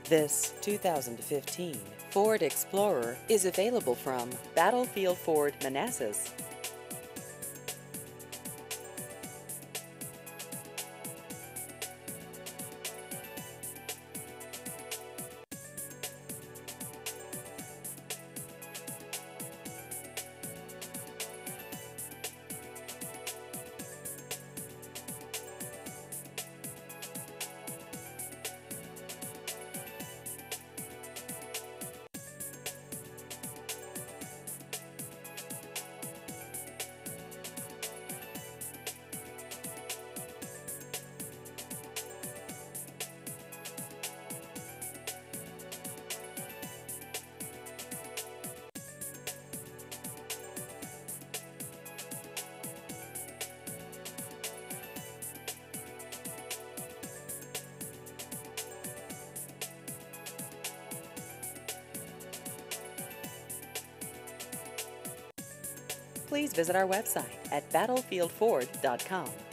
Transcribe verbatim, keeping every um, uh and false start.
This two thousand fifteen Ford Explorer is available from Battlefield Ford Manassas. Please visit our website at battlefield ford dot com.